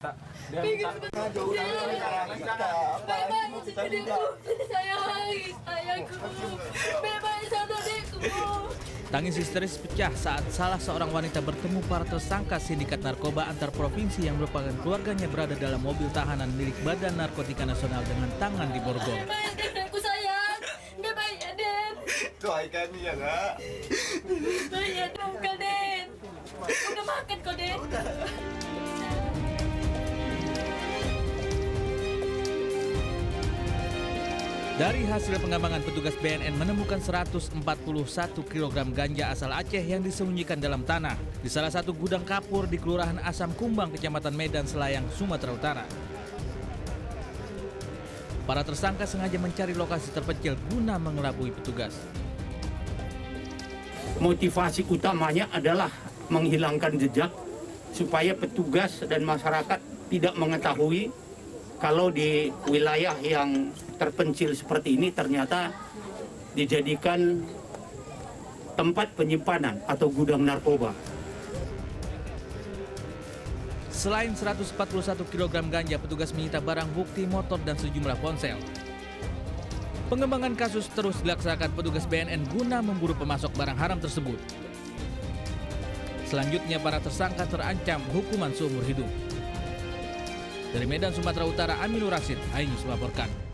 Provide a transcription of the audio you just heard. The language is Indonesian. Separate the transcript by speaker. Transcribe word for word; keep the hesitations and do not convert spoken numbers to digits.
Speaker 1: Tangis histeris pecah saat salah seorang wanita bertemu para tersangka sindikat narkoba antar provinsi yang merupakan keluarganya berada dalam mobil tahanan milik Badan Narkotika Nasional dengan tangan di borgol.
Speaker 2: Aku sayang, nggak baik ya Den.
Speaker 3: Doakan ya nak.
Speaker 2: Saya bukan Den. Udah makan kok Den.
Speaker 1: Dari hasil pengembangan, petugas B N N menemukan seratus empat puluh satu kilogram ganja asal Aceh yang disembunyikan dalam tanah di salah satu gudang kapur di Kelurahan Asam Kumbang, Kecamatan Medan Selayang, Sumatera Utara. Para tersangka sengaja mencari lokasi terpencil guna mengelabui petugas.
Speaker 4: Motivasi utamanya adalah menghilangkan jejak supaya petugas dan masyarakat tidak mengetahui kalau di wilayah yang terpencil seperti ini ternyata dijadikan tempat penyimpanan atau gudang narkoba.
Speaker 1: Selain seratus empat puluh satu kilogram ganja, petugas menyita barang bukti motor dan sejumlah ponsel. Pengembangan kasus terus dilaksanakan petugas B N N guna memburu pemasok barang haram tersebut. Selanjutnya, para tersangka terancam hukuman seumur hidup. Dari Medan, Sumatera Utara, Aminur Rasid, iNews melaporkan.